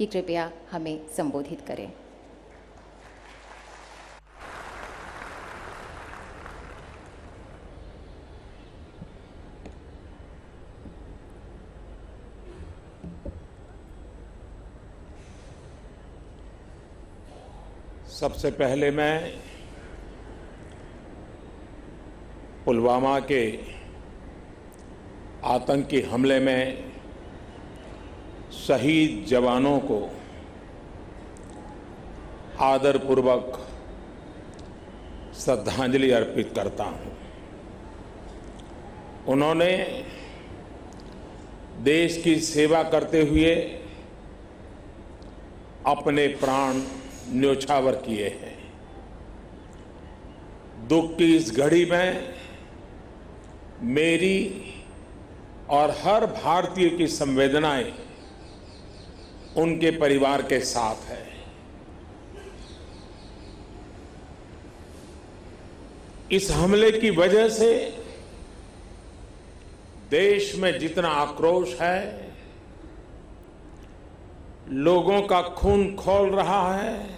कि कृपया हमें संबोधित करें। सबसे पहले मैं पुलवामा के आतंकी हमले में शहीद जवानों को आदरपूर्वक श्रद्धांजलि अर्पित करता हूं। उन्होंने देश की सेवा करते हुए अपने प्राण न्योछावर किए हैं। दुख की इस घड़ी में मेरी और हर भारतीय की संवेदनाएं उनके परिवार के साथ है। इस हमले की वजह से देश में जितना आक्रोश है, लोगों का खून खौल रहा है,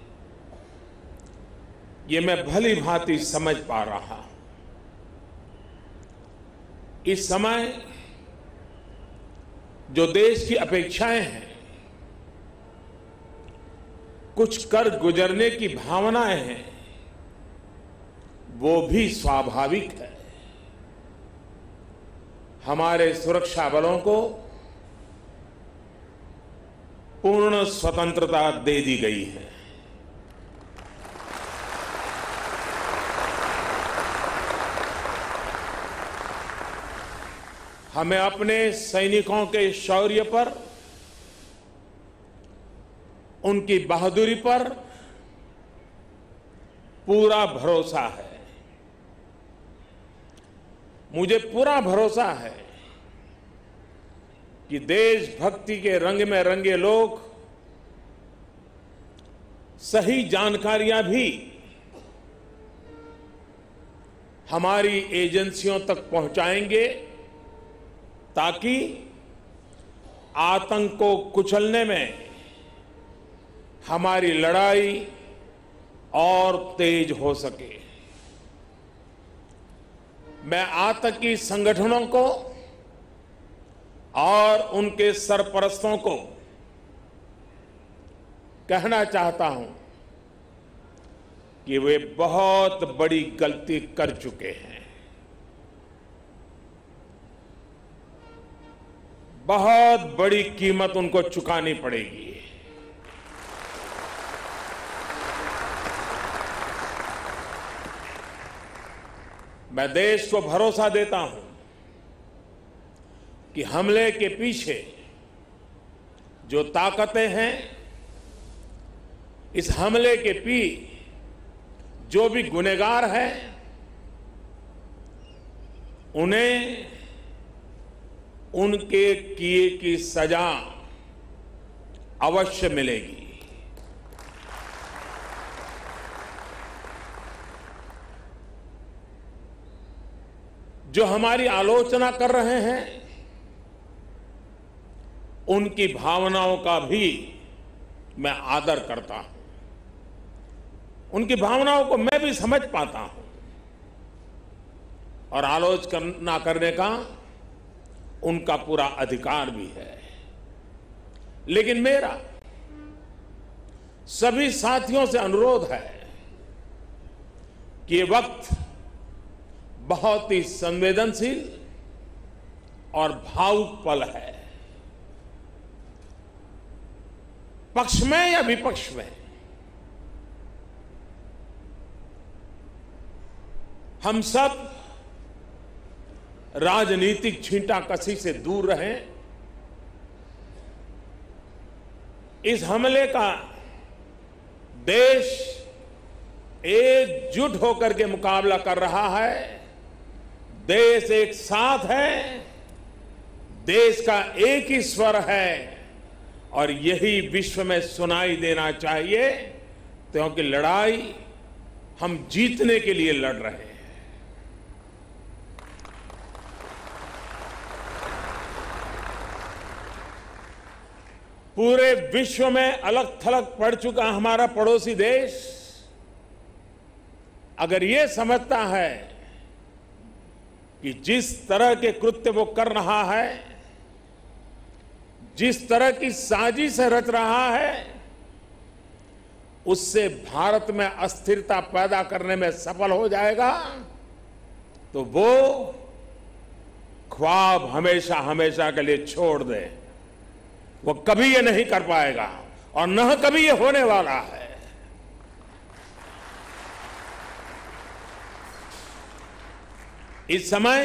ये मैं भली भांति समझ पा रहा हूं। इस समय जो देश की अपेक्षाएं हैं, कुछ कर गुजरने की भावनाएं हैं, वो भी स्वाभाविक है। हमारे सुरक्षा बलों को पूर्ण स्वतंत्रता दे दी गई है। हमें अपने सैनिकों के शौर्य पर, उनकी बहादुरी पर पूरा भरोसा है। मुझे पूरा भरोसा है कि देशभक्ति के रंग में रंगे लोग सही जानकारियां भी हमारी एजेंसियों तक पहुंचाएंगे, ताकि आतंक को कुचलने में हमारी लड़ाई और तेज हो सके। मैं आतंकी संगठनों को और उनके सरपरस्तों को कहना चाहता हूं कि वे बहुत बड़ी गलती कर चुके हैं। बहुत बड़ी कीमत उनको चुकानी पड़ेगी। मैं देश को भरोसा देता हूं कि हमले के पीछे जो ताकतें हैं, इस हमले के जो भी गुनहगार हैं, उन्हें उनके किए की सजा अवश्य मिलेगी। जो हमारी आलोचना कर रहे हैं, उनकी भावनाओं का भी मैं आदर करता हूं। उनकी भावनाओं को मैं भी समझ पाता हूं और आलोचना करने का उनका पूरा अधिकार भी है। लेकिन मेरा सभी साथियों से अनुरोध है कि ये वक्त बहुत ही संवेदनशील और भावुक पल है। पक्ष में या विपक्ष में, हम सब राजनीतिक छींटाकशी से दूर रहें। इस हमले का देश एकजुट होकर के मुकाबला कर रहा है। देश एक साथ है, देश का एक ही स्वर है और यही विश्व में सुनाई देना चाहिए, क्योंकि लड़ाई हम जीतने के लिए लड़ रहे हैं। पूरे विश्व में अलग थलग पड़ चुका हमारा पड़ोसी देश अगर ये समझता है कि जिस तरह के कृत्य वो कर रहा है, जिस तरह की साजिश रच रहा है, उससे भारत में अस्थिरता पैदा करने में सफल हो जाएगा, तो वो ख्वाब हमेशा हमेशा के लिए छोड़ दे। वो कभी ये नहीं कर पाएगा और न कभी ये होने वाला है। इस समय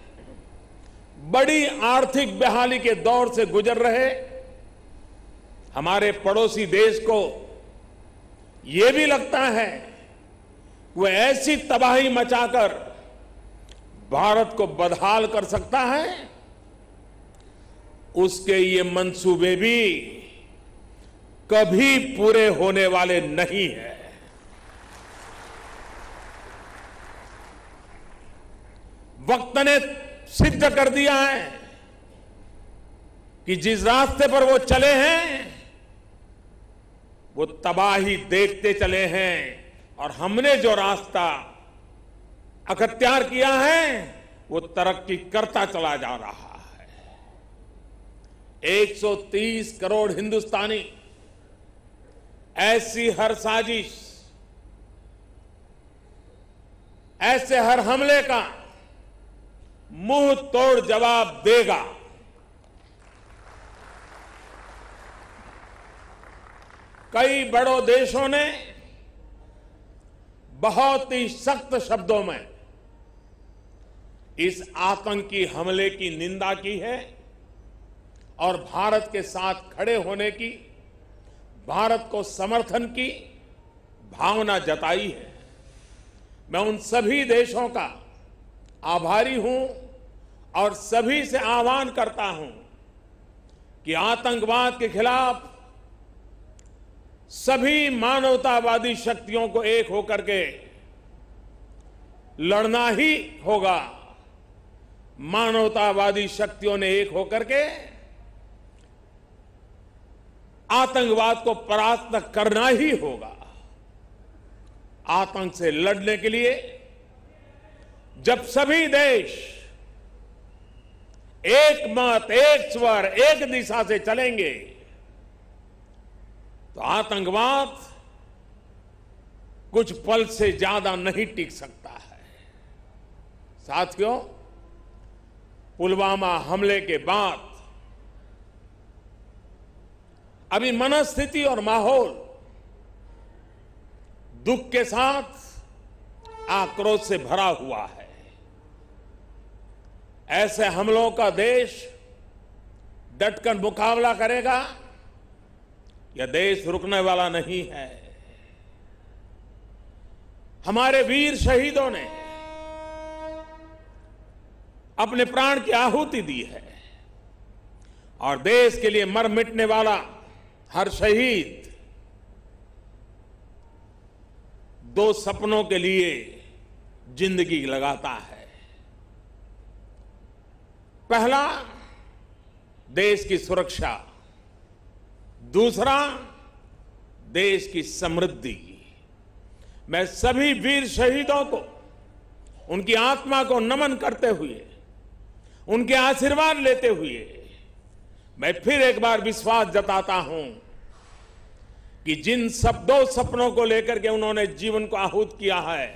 बड़ी आर्थिक बहाली के दौर से गुजर रहे हमारे पड़ोसी देश को ये भी लगता है वो ऐसी तबाही मचाकर भारत को बदहाल कर सकता है, उसके ये मंसूबे भी कभी पूरे होने वाले नहीं हैं। वक्त ने सिद्ध कर दिया है कि जिस रास्ते पर वो चले हैं वो तबाही देखते चले हैं, और हमने जो रास्ता अख्तियार किया है वो तरक्की करता चला जा रहा है। 130 करोड़ हिंदुस्तानी ऐसी हर साजिश, ऐसे हर हमले का मुंह तोड़ जवाब देगा। कई बड़ों देशों ने बहुत ही सख्त शब्दों में इस आतंकी हमले की निंदा की है और भारत के साथ खड़े होने की, भारत को समर्थन की भावना जताई है। मैं उन सभी देशों का आभारी हूं और सभी से आह्वान करता हूं कि आतंकवाद के खिलाफ सभी मानवतावादी शक्तियों को एक होकर के लड़ना ही होगा। मानवतावादी शक्तियों ने एक होकर के आतंकवाद को परास्त करना ही होगा। आतंक से लड़ने के लिए जब सभी देश एक मत, एक स्वर, एक दिशा से चलेंगे तो आतंकवाद कुछ पल से ज्यादा नहीं टिक सकता है। साथियों, पुलवामा हमले के बाद अभी मनस्थिति और माहौल दुख के साथ आक्रोश से भरा हुआ है। ऐसे हमलों का देश डटकर मुकाबला करेगा, यह देश रुकने वाला नहीं है। हमारे वीर शहीदों ने अपने प्राण की आहुति दी है और देश के लिए मर मिटने वाला हर शहीद दो सपनों के लिए जिंदगी लगाता है। पहला, देश की सुरक्षा, दूसरा, देश की समृद्धि। मैं सभी वीर शहीदों को उनकी आत्मा को नमन करते हुए, उनके आशीर्वाद लेते हुए मैं फिर एक बार विश्वास जताता हूं कि जिन दो सपनों को लेकर के उन्होंने जीवन को आहूत किया है,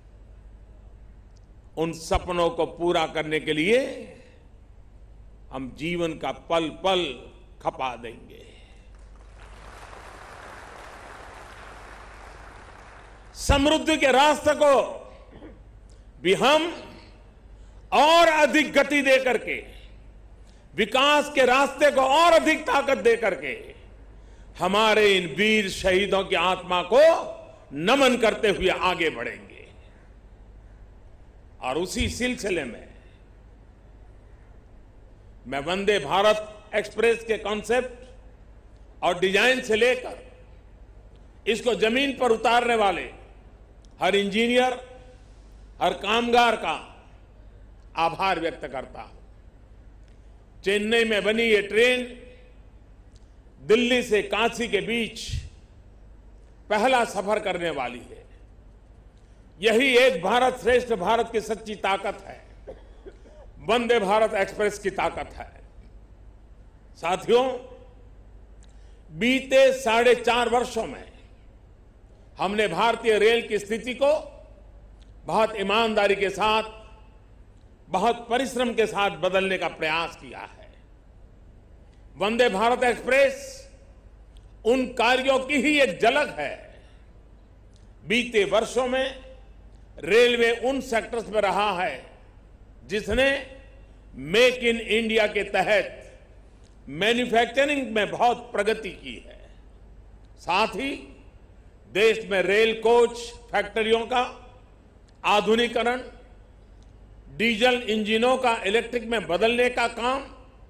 उन सपनों को पूरा करने के लिए हम जीवन का पल पल खपा देंगे। समृद्धि के रास्ते को भी हम और अधिक गति दे करके, विकास के रास्ते को और अधिक ताकत दे करके हमारे इन वीर शहीदों की आत्मा को नमन करते हुए आगे बढ़ेंगे। और उसी सिलसिले में मैं वंदे भारत एक्सप्रेस के कॉन्सेप्ट और डिजाइन से लेकर इसको जमीन पर उतारने वाले हर इंजीनियर, हर कामगार का आभार व्यक्त करता हूं। चेन्नई में बनी ये ट्रेन दिल्ली से काशी के बीच पहला सफर करने वाली है। यही एक भारत श्रेष्ठ भारत की सच्ची ताकत है, वंदे भारत एक्सप्रेस की ताकत है। साथियों, बीते 4.5 वर्षों में हमने भारतीय रेल की स्थिति को बहुत ईमानदारी के साथ, बहुत परिश्रम के साथ बदलने का प्रयास किया है। वंदे भारत एक्सप्रेस उन कार्यों की ही एक झलक है। बीते वर्षों में रेलवे उन सेक्टर्स में रहा है जिसने मेक इन इंडिया के तहत मैन्युफैक्चरिंग में बहुत प्रगति की है। साथ ही देश में रेल कोच फैक्ट्रियों का आधुनिकीकरण, डीजल इंजनों का इलेक्ट्रिक में बदलने का काम,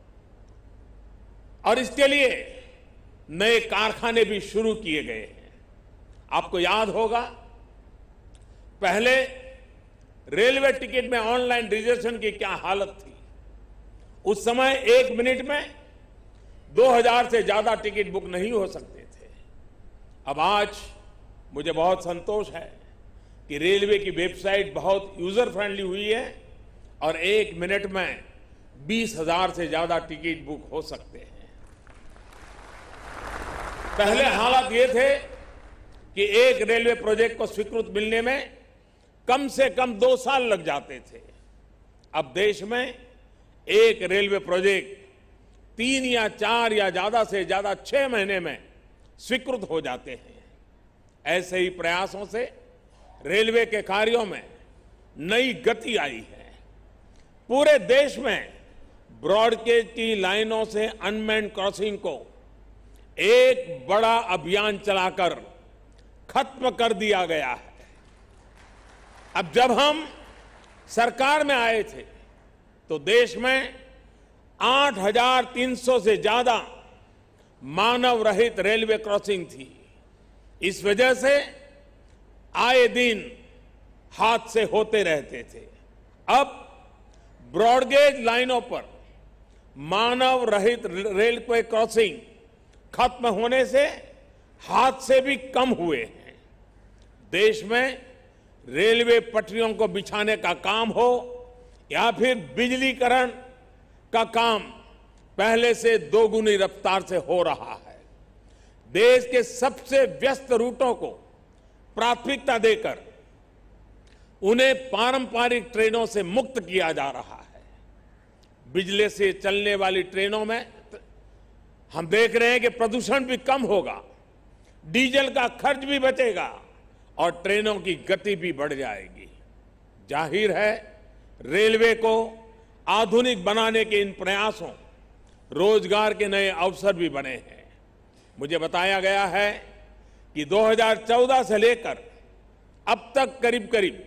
और इसके लिए नए कारखाने भी शुरू किए गए हैं। आपको याद होगा, पहले रेलवे टिकट में ऑनलाइन रिजर्वेशन की क्या हालत थी। उस समय 1 मिनट में 2000 से ज्यादा टिकट बुक नहीं हो सकते थे। अब आज मुझे बहुत संतोष है कि रेलवे की वेबसाइट बहुत यूजर फ्रेंडली हुई है और 1 मिनट में 20,000 से ज्यादा टिकट बुक हो सकते हैं। पहले हालात ये थे कि एक रेलवे प्रोजेक्ट को स्वीकृत मिलने में कम से कम 2 साल लग जाते थे। अब देश में एक रेलवे प्रोजेक्ट 3 या 4 या ज्यादा से ज्यादा 6 महीने में स्वीकृत हो जाते हैं। ऐसे ही प्रयासों से रेलवे के कार्यों में नई गति आई है। पूरे देश में ब्रॉडगेज की लाइनों से अनमैन्ड क्रॉसिंग को एक बड़ा अभियान चलाकर खत्म कर दिया गया है। अब जब हम सरकार में आए थे तो देश में 8,300 से ज्यादा मानव रहित रेलवे क्रॉसिंग थी। इस वजह से आए दिन हादसे होते रहते थे। अब ब्रॉडगेज लाइनों पर मानव रहित रेलवे क्रॉसिंग खत्म होने से हादसे भी कम हुए हैं। देश में रेलवे पटरियों को बिछाने का काम हो या फिर बिजलीकरण का काम पहले से 2 गुनी रफ्तार से हो रहा है। देश के सबसे व्यस्त रूटों को प्राथमिकता देकर उन्हें पारंपरिक ट्रेनों से मुक्त किया जा रहा है। बिजली से चलने वाली ट्रेनों में हम देख रहे हैं कि प्रदूषण भी कम होगा, डीजल का खर्च भी बचेगा और ट्रेनों की गति भी बढ़ जाएगी। जाहिर है, रेलवे को आधुनिक बनाने के इन प्रयासों रोजगार के नए अवसर भी बने हैं। मुझे बताया गया है कि 2014 से लेकर अब तक करीब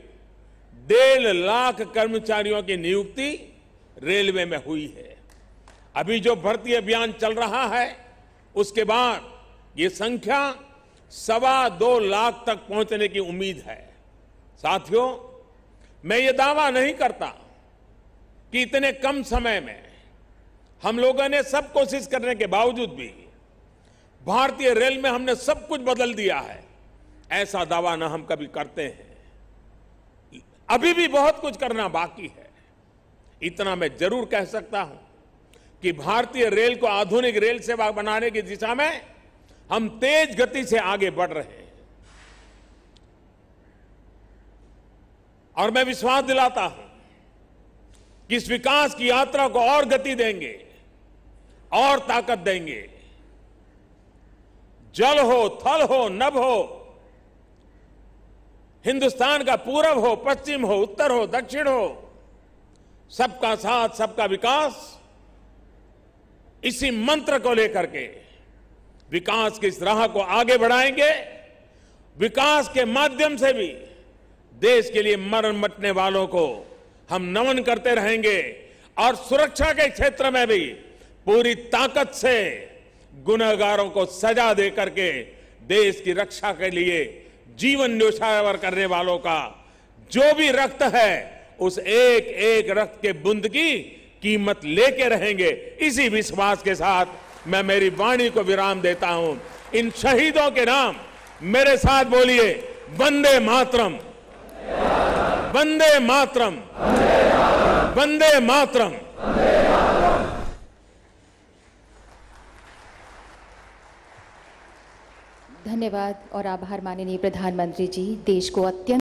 1.5 लाख कर्मचारियों की नियुक्ति रेलवे में हुई है। अभी जो भर्ती अभियान चल रहा है उसके बाद ये संख्या 2.25 लाख तक पहुंचने की उम्मीद है। साथियों, मैं ये दावा नहीं करता कि इतने कम समय में हम लोगों ने सब कोशिश करने के बावजूद भी भारतीय रेल में हमने सब कुछ बदल दिया है, ऐसा दावा ना हम कभी करते हैं। अभी भी बहुत कुछ करना बाकी है। इतना मैं जरूर कह सकता हूं कि भारतीय रेल को आधुनिक रेल सेवा बनाने की दिशा में हम तेज गति से आगे बढ़ रहे हैं और मैं विश्वास दिलाता हूं कि इस विकास की यात्रा को और गति देंगे और ताकत देंगे। जल हो, थल हो, नभ हो, हिंदुस्तान का पूरब हो, पश्चिम हो, उत्तर हो, दक्षिण हो, सबका साथ, सबका विकास, इसी मंत्र को लेकर के विकास की इस राह को आगे बढ़ाएंगे। विकास के माध्यम से भी देश के लिए मरण मटने वालों को हम नमन करते रहेंगे और सुरक्षा के क्षेत्र में भी पूरी ताकत से गुनहगारों को सजा दे करके देश की रक्षा के लिए जीवन न्योछावर करने वालों का जो भी रक्त है उस एक एक रक्त के बूंद की कीमत लेके रहेंगे। इसी विश्वास के साथ मैं मेरी वाणी को विराम देता हूं। इन शहीदों के नाम मेरे साथ बोलिए, वंदे मातरम, वंदे मातरम, वंदे मातरम। धन्यवाद और आभार माननीय प्रधानमंत्री जी। देश को अत्यंत